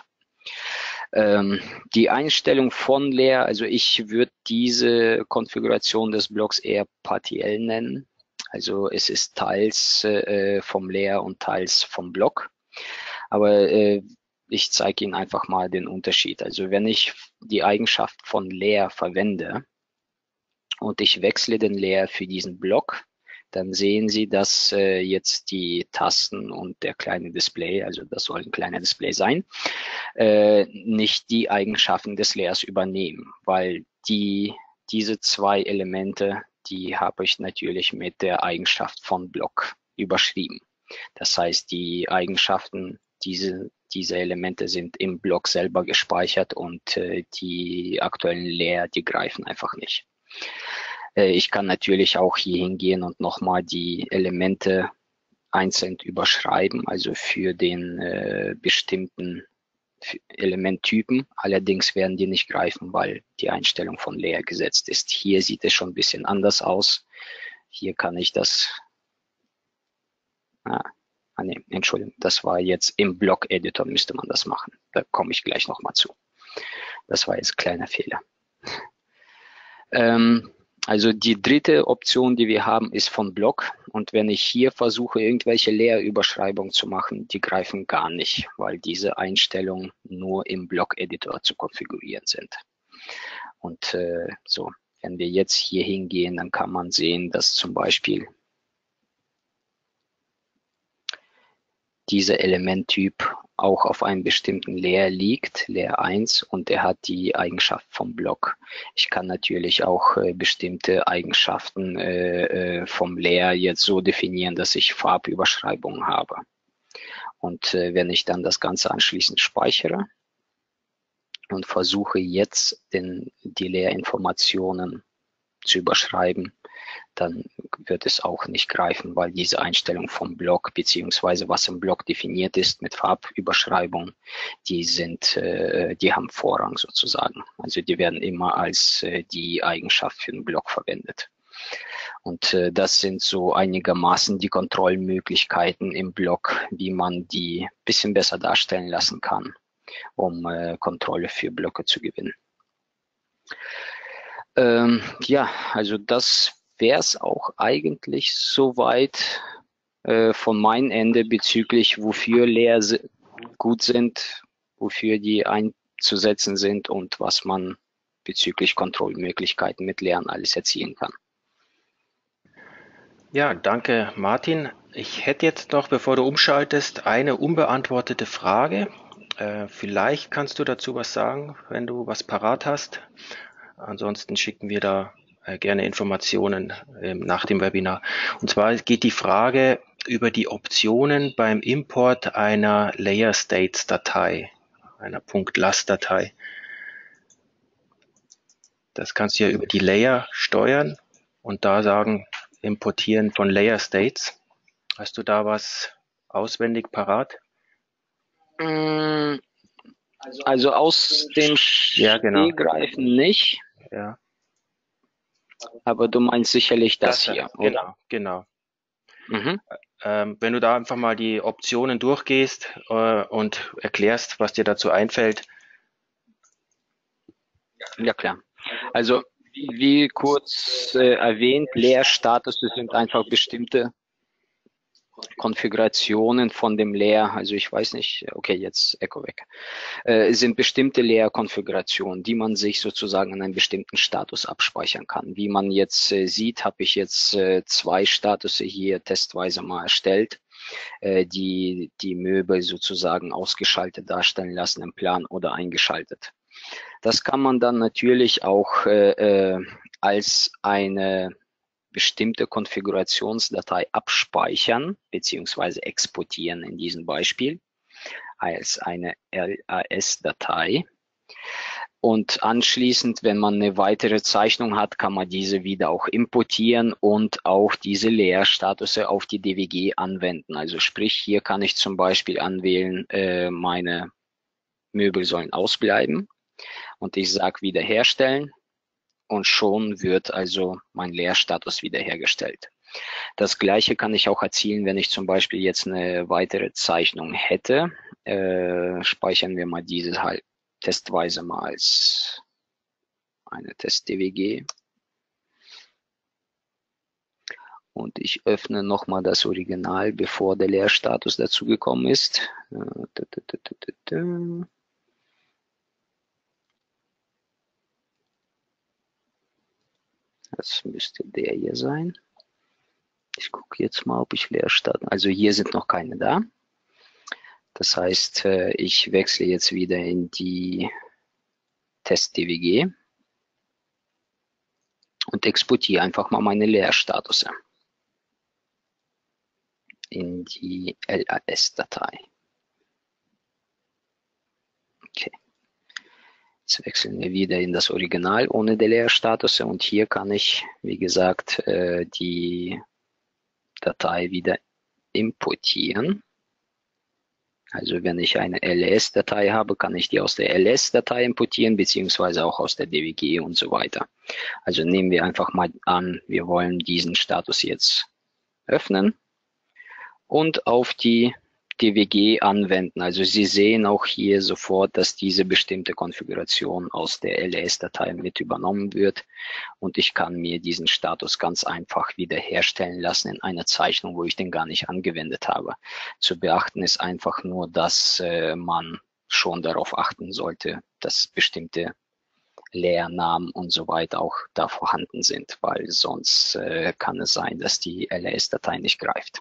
Speaker 4: Die Einstellung von Layer, also ich würde diese Konfiguration des Blocks eher partiell nennen. Also es ist teils vom Leer und teils vom Block. Aber ich zeige Ihnen einfach mal den Unterschied. Also wenn ich die Eigenschaft von Leer verwende und ich wechsle den Leer für diesen Block, dann sehen Sie, dass jetzt die Tasten und der kleine Display, also das soll ein kleiner Display sein, nicht die Eigenschaften des Leers übernehmen, weil diese zwei Elemente, die habe ich natürlich mit der Eigenschaft von Block überschrieben. Das heißt, die Eigenschaften, diese Elemente sind im Block selber gespeichert und die aktuellen Leer, die greifen einfach nicht. Ich kann natürlich auch hier hingehen und nochmal die Elemente einzeln überschreiben, also für den bestimmten Elementtypen. Allerdings werden die nicht greifen, weil die Einstellung von Leer gesetzt ist. Hier sieht es schon ein bisschen anders aus. Hier kann ich das, nee, Entschuldigung, das war jetzt im Block-Editor, müsste man das machen. Da komme ich gleich nochmal zu. Das war jetzt ein kleiner Fehler. Also die dritte Option, die wir haben, ist von Block. Und wenn ich hier versuche, irgendwelche Leerüberschreibungen zu machen, die greifen gar nicht, weil diese Einstellungen nur im Block-Editor zu konfigurieren sind. Und so, wenn wir jetzt hier hingehen, dann kann man sehen, dass zum Beispiel dieser Elementtyp auch auf einem bestimmten Leer liegt, Leer 1, und der hat die Eigenschaft vom Block. Ich kann natürlich auch bestimmte Eigenschaften vom Leer jetzt so definieren, dass ich Farbüberschreibungen habe. Und wenn ich dann das Ganze anschließend speichere und versuche jetzt die Leerinformationen zu überschreiben, dann wird es auch nicht greifen, weil diese Einstellung vom Block beziehungsweise was im Block definiert ist mit Farbüberschreibung, die haben Vorrang sozusagen. Also die werden immer als die Eigenschaft für den Block verwendet. Und das sind so einigermaßen die Kontrollmöglichkeiten im Block, wie man die ein bisschen besser darstellen lassen kann, um Kontrolle für Blöcke zu gewinnen. Ja, also das wäre es auch eigentlich soweit von meinem Ende bezüglich, wofür Leer gut sind, wofür die einzusetzen sind und was man bezüglich Kontrollmöglichkeiten mit Leeren alles erzielen kann.
Speaker 2: Ja, danke Martin. Ich hätte jetzt noch, bevor du umschaltest, eine unbeantwortete Frage. Vielleicht kannst du dazu was sagen, wenn du was parat hast. Ansonsten schicken wir da gerne Informationen nach dem Webinar. Und zwar geht die Frage über die Optionen beim Import einer Layer States Datei, einer .las-Datei. Das kannst du ja über die Layer steuern und da sagen, importieren von Layer States. Hast du da was auswendig parat?
Speaker 4: Also aus dem Stegreifen nicht.
Speaker 2: Ja.
Speaker 4: Aber du meinst sicherlich das hier, oder?
Speaker 2: Genau. Mhm. Wenn du da einfach mal die Optionen durchgehst und erklärst, was dir dazu einfällt.
Speaker 4: Ja, klar. Also wie kurz erwähnt, Leerstatus sind einfach bestimmte Konfigurationen von dem Leer, also ich weiß nicht, okay, jetzt Echo weg, sind bestimmte Leer-Konfigurationen, die man sich sozusagen an einem bestimmten Status abspeichern kann. Wie man jetzt sieht, habe ich jetzt zwei Statusse hier testweise mal erstellt, die Möbel sozusagen ausgeschaltet darstellen lassen im Plan oder eingeschaltet. Das kann man dann natürlich auch als eine bestimmte Konfigurationsdatei abspeichern bzw. exportieren in diesem Beispiel als eine LAS-Datei. Und anschließend, wenn man eine weitere Zeichnung hat, kann man diese wieder auch importieren und auch diese Leerstatus auf die DWG anwenden. Also sprich, hier kann ich zum Beispiel anwählen, meine Möbel sollen ausbleiben und ich sage wiederherstellen. Und schon wird also mein Leerstatus wiederhergestellt. Das gleiche kann ich auch erzielen, wenn ich zum Beispiel jetzt eine weitere Zeichnung hätte. Speichern wir mal diese halt testweise mal als eine Test-DWG. Und ich öffne nochmal das Original, bevor der Leerstatus dazugekommen ist. Das müsste der hier sein. Ich gucke jetzt mal, ob ich Leerstatus... Also hier sind noch keine da. Das heißt, ich wechsle jetzt wieder in die Test-DWG und exportiere einfach mal meine Leerstatusse in die LAS-Datei. Okay. Jetzt wechseln wir wieder in das Original ohne die Leerstatusse und hier kann ich, wie gesagt, die Datei wieder importieren. Also wenn ich eine LS-Datei habe, kann ich die aus der LS-Datei importieren, beziehungsweise auch aus der DWG und so weiter. Also nehmen wir einfach mal an, wir wollen diesen Status jetzt öffnen und auf die DWG anwenden. Also Sie sehen auch hier sofort, dass diese bestimmte Konfiguration aus der LS-Datei mit übernommen wird und ich kann mir diesen Status ganz einfach wiederherstellen lassen in einer Zeichnung, wo ich den gar nicht angewendet habe. Zu beachten ist einfach nur, dass man schon darauf achten sollte, dass bestimmte Leernamen und so weiter auch da vorhanden sind, weil sonst kann es sein, dass die LS-Datei nicht greift.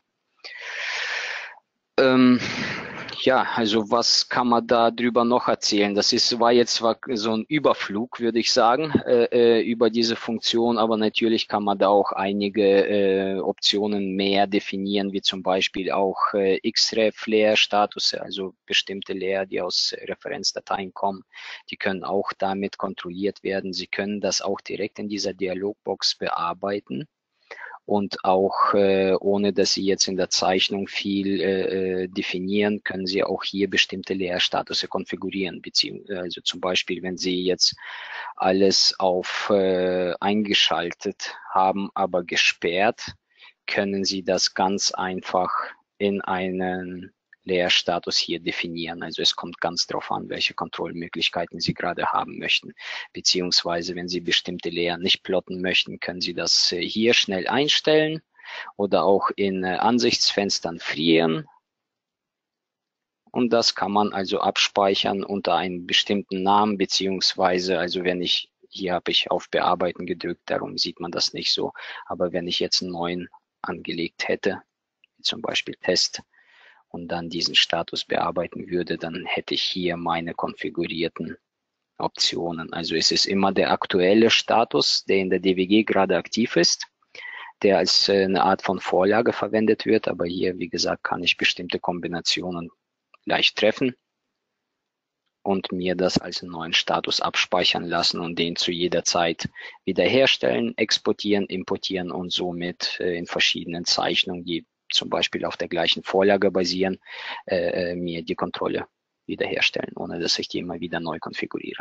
Speaker 4: Ja, also was kann man da drüber noch erzählen? Das war jetzt so ein Überflug, würde ich sagen, über diese Funktion, aber natürlich kann man da auch einige Optionen mehr definieren, wie zum Beispiel auch Xref-Leer-Status, also bestimmte Leer, die aus Referenzdateien kommen, die können auch damit kontrolliert werden. Sie können das auch direkt in dieser Dialogbox bearbeiten. Und auch ohne, dass Sie jetzt in der Zeichnung viel definieren, können Sie auch hier bestimmte Leerstatus konfigurieren. Also zum Beispiel, wenn Sie jetzt alles auf eingeschaltet haben, aber gesperrt, können Sie das ganz einfach in einen Leerstatus hier definieren. Also es kommt ganz darauf an, welche Kontrollmöglichkeiten Sie gerade haben möchten. Beziehungsweise, wenn Sie bestimmte Leer nicht plotten möchten, können Sie das hier schnell einstellen oder auch in Ansichtsfenstern frieren. Und das kann man also abspeichern unter einem bestimmten Namen, beziehungsweise, also wenn ich, hier habe ich auf Bearbeiten gedrückt, darum sieht man das nicht so. Aber wenn ich jetzt einen neuen angelegt hätte, wie zum Beispiel Test, und dann diesen Status bearbeiten würde, dann hätte ich hier meine konfigurierten Optionen. Also es ist immer der aktuelle Status, der in der DWG gerade aktiv ist, der als eine Art von Vorlage verwendet wird. Aber hier, wie gesagt, kann ich bestimmte Kombinationen leicht treffen und mir das als einen neuen Status abspeichern lassen und den zu jeder Zeit wiederherstellen, exportieren, importieren und somit in verschiedenen Zeichnungen, die zum Beispiel auf der gleichen Vorlage basieren, mir die Kontrolle wiederherstellen, ohne dass ich die immer wieder neu konfiguriere.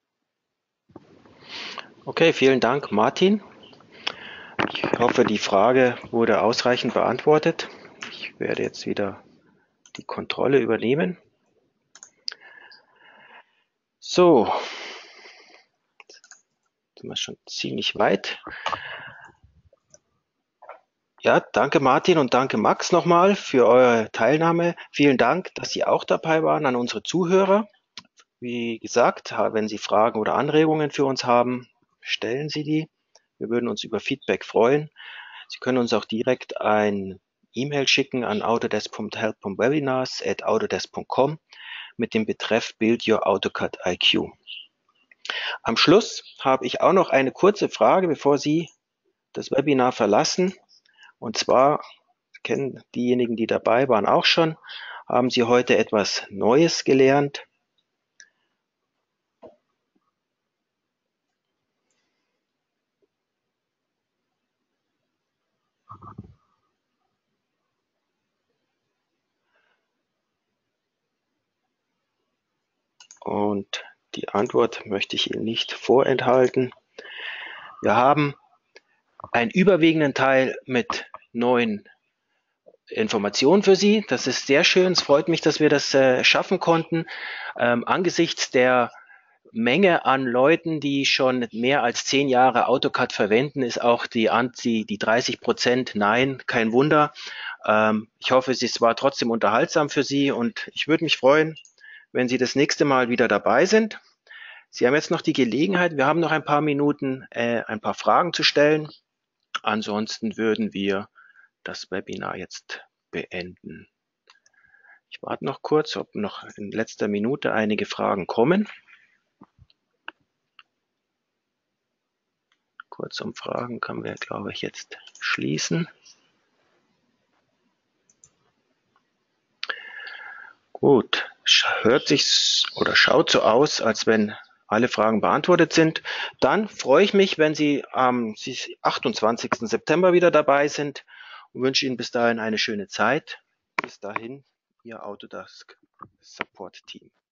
Speaker 2: Okay, vielen Dank, Martin. Ich hoffe, die Frage wurde ausreichend beantwortet. Ich werde jetzt wieder die Kontrolle übernehmen. So, jetzt sind wir schon ziemlich weit. Ja, danke Martin und danke Max nochmal für eure Teilnahme. Vielen Dank, dass Sie auch dabei waren, an unsere Zuhörer. Wie gesagt, wenn Sie Fragen oder Anregungen für uns haben, stellen Sie die. Wir würden uns über Feedback freuen. Sie können uns auch direkt ein E-Mail schicken an autodesk.help.webinars@autodesk.com mit dem Betreff Build Your AutoCAD IQ. Am Schluss habe ich auch noch eine kurze Frage, bevor Sie das Webinar verlassen. Und zwar kennen diejenigen, die dabei waren, auch schon, haben Sie heute etwas Neues gelernt? Und die Antwort möchte ich Ihnen nicht vorenthalten. Wir haben einen überwiegenden Teil mit neuen Informationen für Sie. Das ist sehr schön. Es freut mich, dass wir das schaffen konnten. Angesichts der Menge an Leuten, die schon mehr als 10 Jahre AutoCAD verwenden, ist auch die 30% Nein, kein Wunder. Ich hoffe, es war trotzdem unterhaltsam für Sie und ich würde mich freuen, wenn Sie das nächste Mal wieder dabei sind. Sie haben jetzt noch die Gelegenheit, wir haben noch ein paar Minuten, ein paar Fragen zu stellen. Ansonsten würden wir das Webinar jetzt beenden. Ich warte noch kurz, ob noch in letzter Minute einige Fragen kommen. Kurzumfragen können wir, glaube ich, jetzt schließen. Gut, hört sich oder schaut so aus, als wenn alle Fragen beantwortet sind. Dann freue ich mich, wenn Sie am 28. September wieder dabei sind und wünsche Ihnen bis dahin eine schöne Zeit. Bis dahin, Ihr Autodesk Support Team.